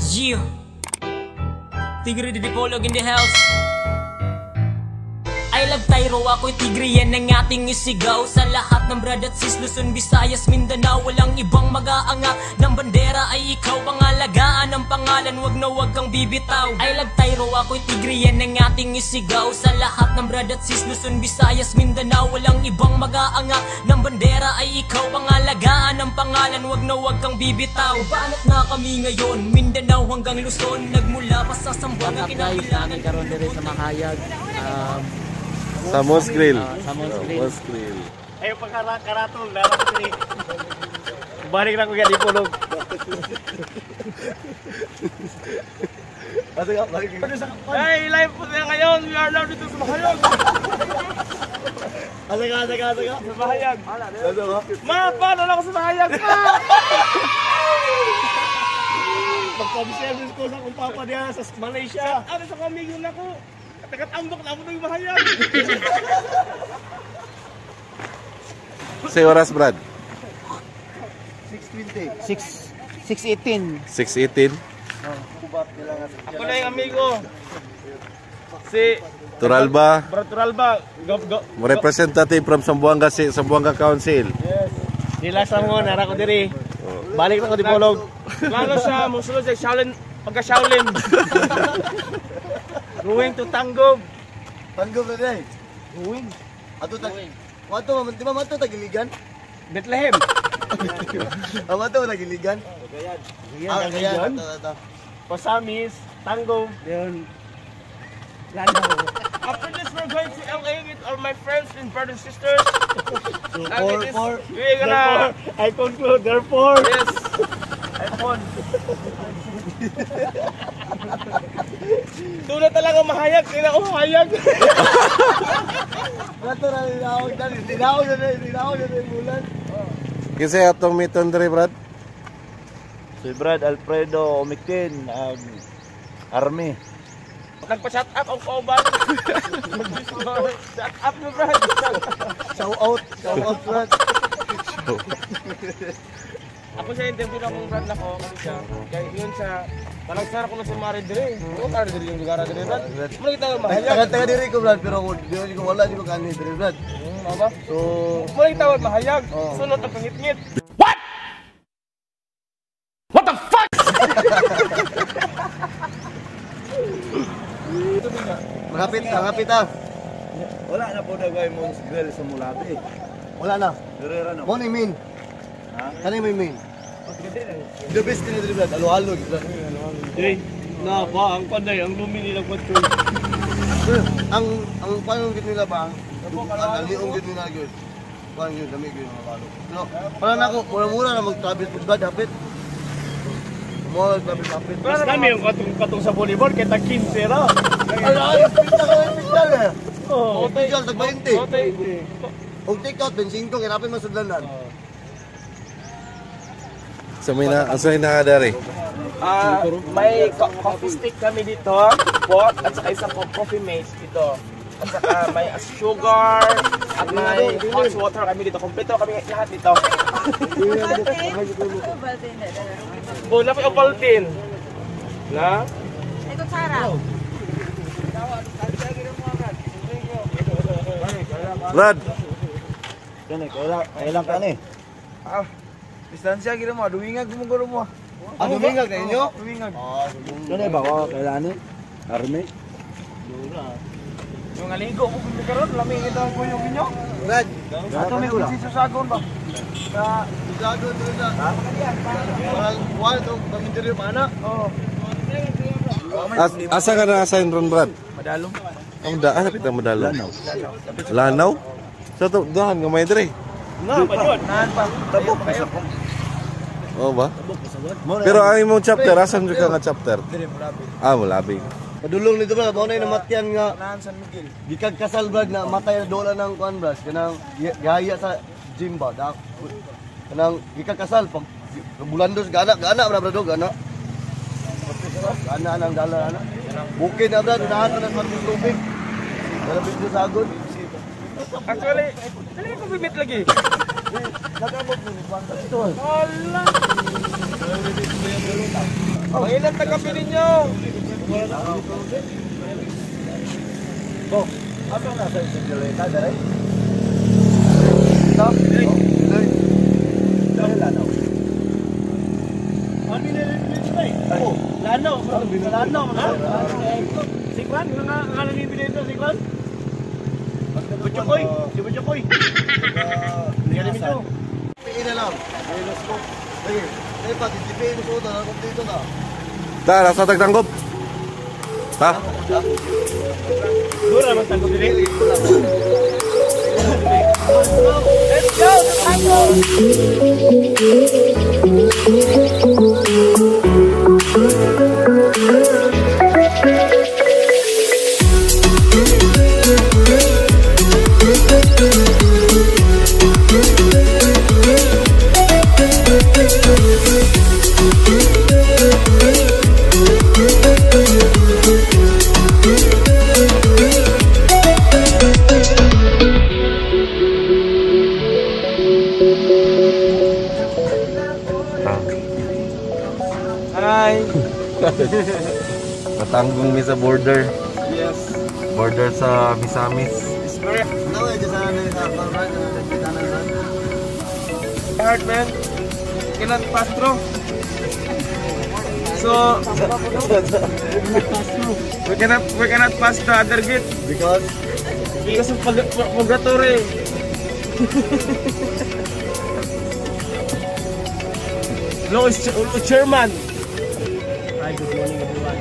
Yeah. Tigre di Dipolog in the house. I love Tyro, ako'y tigre, yan ang ating isigaw. Sa lahat ng brad at sis, Luzon, Visayas, Mindanao, walang ibang mag-aangat ng bandera ay ikaw. Pangalagaan ang pangalan, wag na wag kang bibitaw. I love Tyro, ako'y tigre, yan ang ating isigaw. Sa lahat ng brad at sis, Luzon, Visayas, Mindanao, walang ibang mag-aangat ng bandera ay ikaw. Pangalagaan ang pangalan, wag na wag kang bibitaw. Banat na kami ngayon, Mindanao hanggang Luzon, nagmula pa sa Sambuanga, kinakailangan karon diri sa Makayag. Sa Mos Grill. Sa Mos Grill. Ayaw pagkaratol, nalang ko rin. Balik lang ko kaya di pulog. Hey, live po na ngayon. We are now dito sa Mahayag. Asaga. Sa Mahayag. Ma, paano lang ako sa Mahayag? Pagka-service ko sa kong papa niya sa Malaysia. Ano sa kamigo na ko? Tagat-ambak na ako ng Mahayag. Sa oras, Brad? 6:18. 6:18. Ako na yung amigo. Si Turalba. Brad Turalba. Representative from Sambuanga Council. Yes. Relax lang mo, nara ko diri. Balik na ko di Polog. Lalo siya, musulod sa Shaolin, pagka-Shaolin. Going to Tangob. Tanggap na rin. Going? Ato di ba mato tagiligan? Bethlehem. Mato tagiligan? Kagayan. Pasamis, Tangob. Yun. Lanao. After this, we're going to LA with all my friends and brothers and sisters. We're gonna... I conclude, therefore. Yes. iPhone. Doon na talaga mahayag. Kaya ako mahayag. Mato na linawag na rin bulan. Kasi atong miton diri, Brad. Si Brad Alfredo Omikin, Army. Nagpa-shut up ang kauban. Shut up mo, Brad. Shout out, Brad. Ako siya interview na akong Brad na ko. Kasi siya, kaya yun siya, talagsara ko na sa Mare dire. Oo, Mare dire yung lugar dire, Brad. Muna kita mahayag. Taga diri ko, Brad, pero di ko wala, di ko kanin diri, Brad. Ba? So, Muna kita mahayag. Sunod ang pangit-ngit. What the fuck? Malapit ah. Wala na po dagay mong grill sa Mulabi. Wala na. Direra no. Morning main. Kani may main. The best kini diri, Brad. Alo-alo, Brad. Na ba, ang panday, ang lumi nilang patsoy. Ang paano gid nila ba? Daliong gid nila gyud. Paano gyud dami gyud mga balo. No, para nako mura-mura na mag-travel pud ba dapat. Mo travel. Mas kami yung katong sa volleyball, kita 15 ra. Ala, pizza eh. Oh, Pizza tag 20. okay. Og take out 25 kinapin masudlanan. Sa may nakadari. May coffee stick kami dito, pot, at saka isang coffee mate dito. At saka may sugar, at may hot water kami dito. Kompleto kami lahat dito. Wala pa yung Ovaltine. Na? Ito sarap. Brad, Kailan ka ni? Distansya gila mo, duwingag mo guro mo. Ano mingag na inyo? Duwingag. Ano ba ko kailan ni? Army. Yung aligo ko kung karon, lamig ito ang kuyong ninyo. Brad, Ato may kusi sagon ba? sa Igado dito sa. Wala to pamindiri mana. asa ka na-assign ron, Brad? Madalong. Ang daan, kita madalo. Lanaw? Sa to, dahan nga may diri. Na, pa yun. Nahan pa. Tabok kayo. Oo ba? Pero ang imong chapter, asan ka nga chapter? Dire Mulabi. Mulabi. Padulong nito ba mo na namatyan nga Nahan San Miguel. gikag kasal, Brad, na matay na dola ng kuan, Brad. Kanang gaya sa gym ba? Kanang gikag kasal pag bulandos gana Brad, gana. Gana nang dala ana. Bukid na, Brad, unahan na sa tubig. Dala video sagod. Actually, dali ko bibit lagi. Nagabot mo ni Juan Pastor. Wala. Ilan tagapin ninyo? Apa nasa isang galeta, dahil? Ito? Dahil lanaw. Sikwan, nga nangibili ito, Sikwan? Buchokoy, si Buchokoy. Hindi dito. Tingin na lang. Ayos ko. Sige. Ay pa, titipiin mo suot na. Dito na. Ta, nasa tagtanggop. Ta. Dura naman tanggap dili. Let's go! Hi! Natanggong mi sa border. Yes. Border sa Misamis. It's very Naway, di sana nila sa pang-ride. hard, man. Cannot pass through. So we cannot pass the other gate Because because of purgatory. No, it's chairman. Hi, good morning everyone.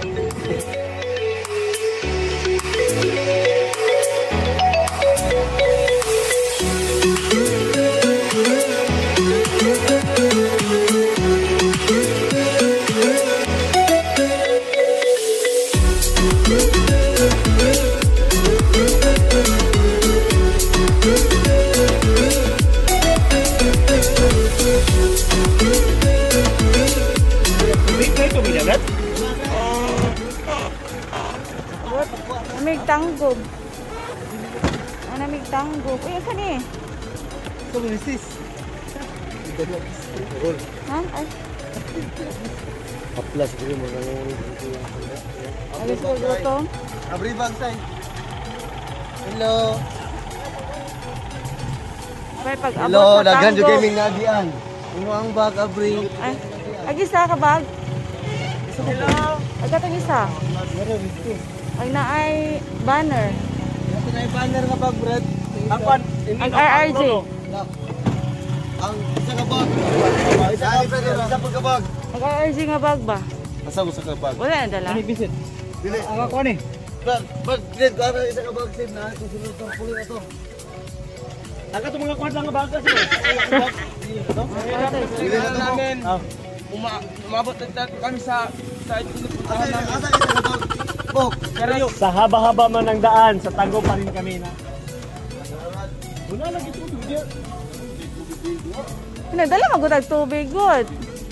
Namig tanggog. Namig tanggog. Uy, asa ni? Ha? Ay. Aplas ko yung mga Ayos ko dito. Abri bag sign. Hello. Kaya pag abot Hello, sa daghan yung tanggog. gaming nga diyan. Kung ang bag abri. Ay, agisa ka bag? Hello. Agatong isa. Ay na ay banner. Ito na yung banner nga bag, Brad. Apan, Ang RRJ. Ang isa ka bag. Isa pa ka bag. Ang RRJ nga bag ba? Asa mo sa ka bag? Wala na dala. Visit. Dili. Ang ako ni. Brad, Brad, kaya isa ka bag save na. Susunod ng puli na to. Ang katong mga kwarta nga bagas mo. Dili na to. Namin. Umabot na kami sa pinupuntahan namin. Asa isa ka bag? Bok. Pero Sa haba-haba man ng daan, sa tango pa rin kami na. Wala lagi ito, video. Pinadala magutag tubig, good.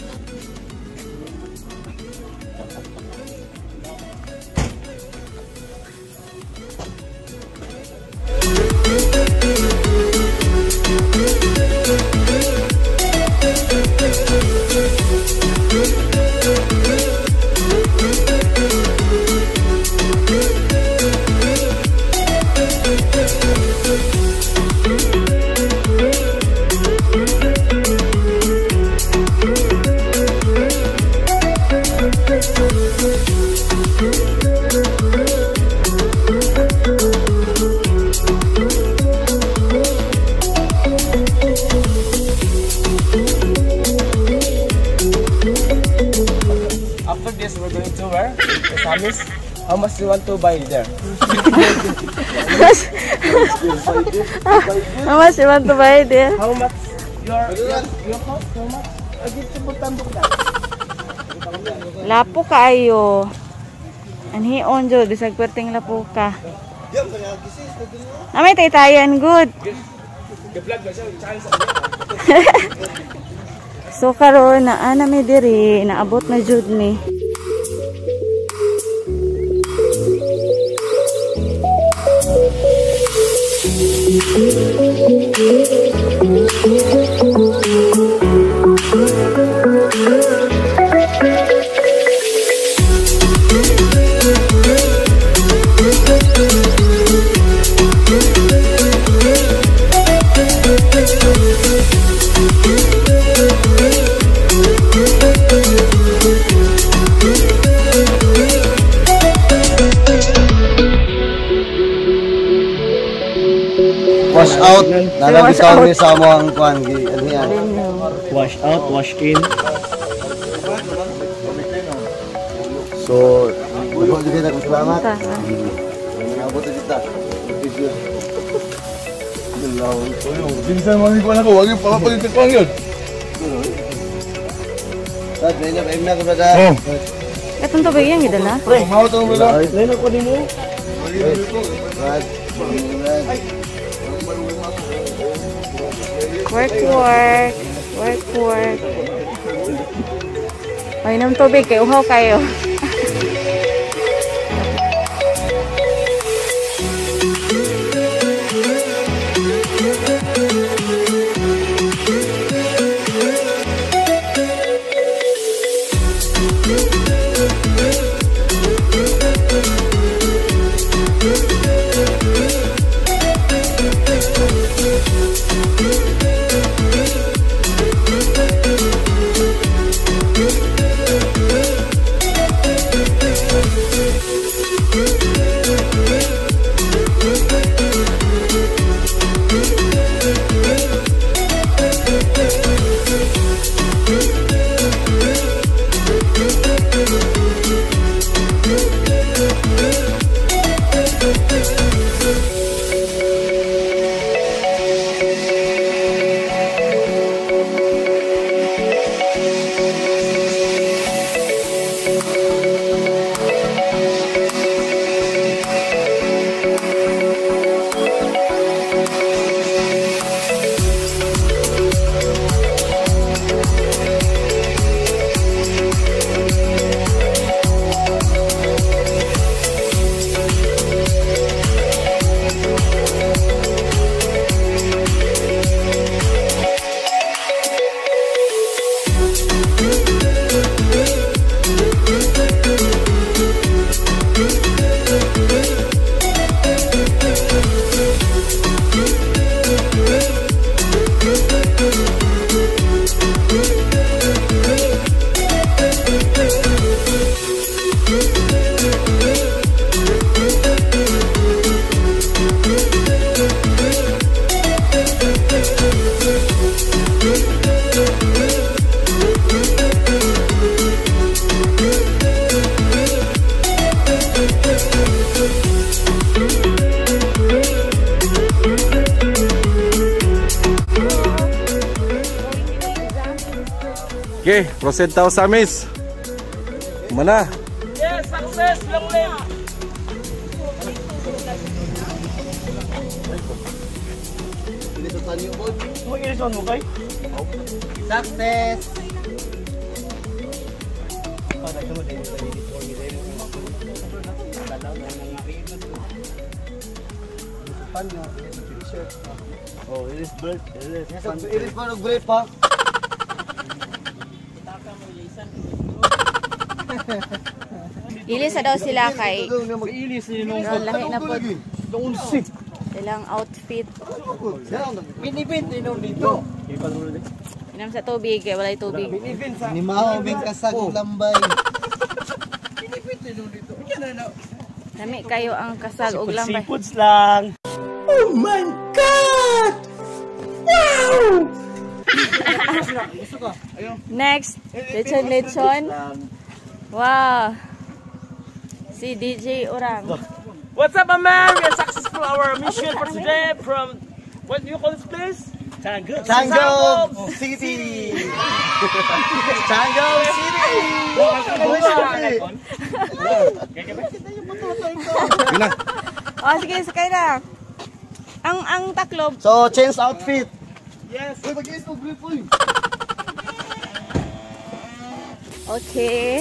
after this, we're going to where? The Samis. How much do you want to buy there? How much you want to buy there? How much? Your cost? How much? I give to Butandok na. Lapo kaayo. Anhion jud bisag perting lapo ka. Amay taytayan good. Ga-vlog ba siya? Chance So karon na mi diri naabot na jud mi. out. Nalabitaw ni sa mo ang kuan gi ano yan. Wash out, wash in. So, dako kita kung salamat. Abot kita. Pinsan mo ni ko na ko, wag yung papapalit ko ang yun. Dad, may na ko brada. Katong tubig yan, gida na. Pre, mao to brada. Leno ko din mo. Brad. Work. Mainom tubig, kay uhaw kayo. Okay, proceed tayo sa miss. Mana? Yes, success! Long live! Mag-ilis mo kay? Success. Oh, it is bird. It is Iris pa nag-break pa. Ilisa daw sila kay ilis ni nung lahi na po unsi. silang outfit. Binibin ni nung dito. Inam sa tubig, kaya walay tubig. Binibin sa Ni mao bing kasag lambay. Nami kayo ang kasag og lambay. seafoods lang. Next, lechon. Wow. Si DJ Orang. What's up, my man? We are successful our mission for today from, what do you call this place? Tango. Tango City. Tango City. Gina. Oh, sige, sakay na. Ang taklob. So, change outfit. Yes. Okay.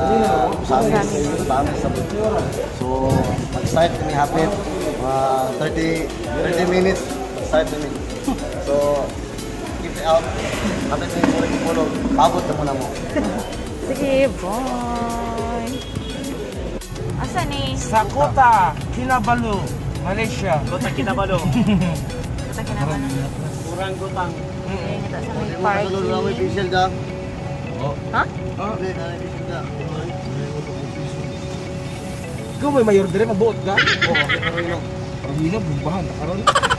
sa amin sa so mag-start kami hapit 30 minutes start kami. So keep it out. Hapit kami pulo. Pabot na muna mo. Sige, boy. Asa ni? Sa Kota Kinabalu, Malaysia. Kota Kinabalu. Kota Kinabalu. Kurang gutang. Kita sa may Park. parking. Official da. Ha? Okay, official da. Ikaw may mayor dire mabuot ka? Oo, Pamina, bumbahan, nakaroon.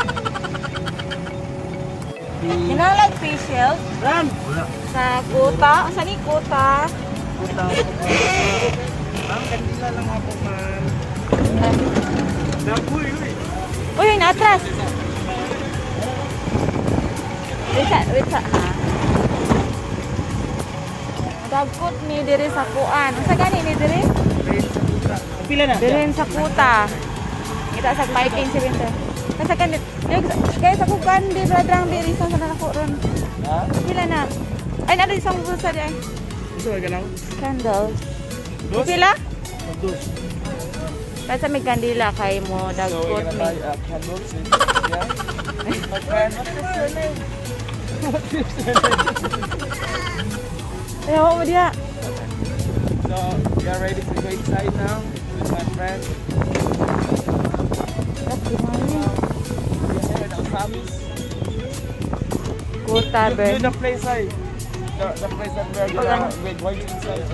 Hinalag facial Ran! sa Kota. Asa ni Kota? Ang kandila lang ako, man. Nakuy, uy. Uy, yung atras. Wait sa, ha? Dagkot ni diri sa kuan. Asa gani ni diri? Pila na? Diri sa Kota. Kita sa parking si Winter. Kasi kanit, guys ako kan di bradrang di risang sa nako ron. Ha? Pila na? Ay na isang bulsa di ay. Ito ay ganang? Candle. Dos? Pila? Dos. Kasi may kandila kay mo So, dagkot we're gonna buy ni. candles. Yeah. My friend, Ayaw mo dia. so we are ready to go inside now with my friend. We're here at Al-Samis. Kota ber. The place the place that we're going to inside.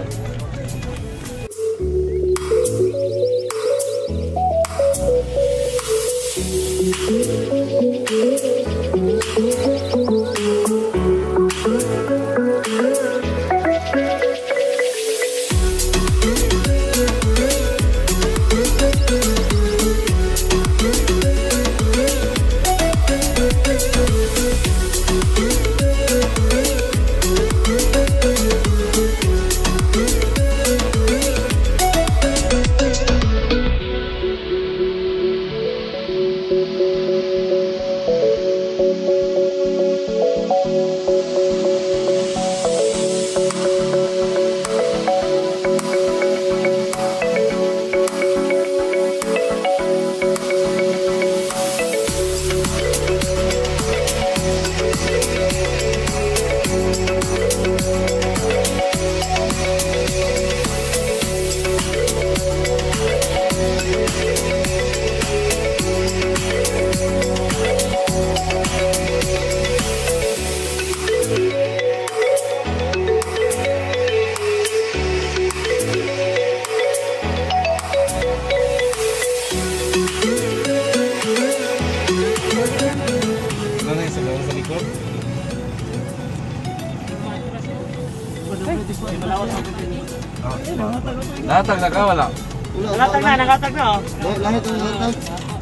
Natag na ka, wala. Nakatag na, nakatag na, oh. Lahat ng lahat.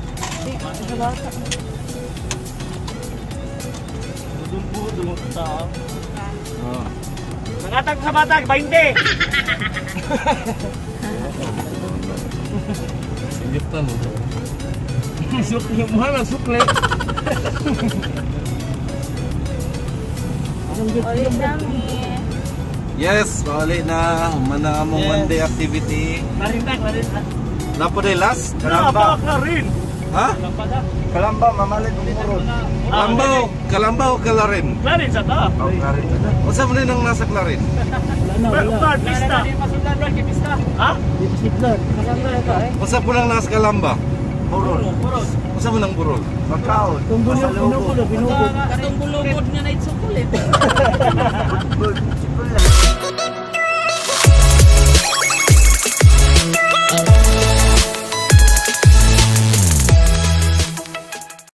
Nakatag sa batag, 20. Singgiftan mo. Sukli mo na sukli. Ulit kami. Yes, balik na. Mana among Yes. one day activity. Marindag, marindag. Napa day last? Kalamba ka rin. Ha? Kalamba, mamalit ng murod. Kalambaw, Kalarin. Klarin sa ta. Oh, Kalarin. Unsa man nang nasa Kalarin? Brad, pista. Ha? Unsa po nang nasa Kalamba? Burol. Unsa man nang burol? Magkaon. Binubod. Katong bulugod nga na itsukulit. Good.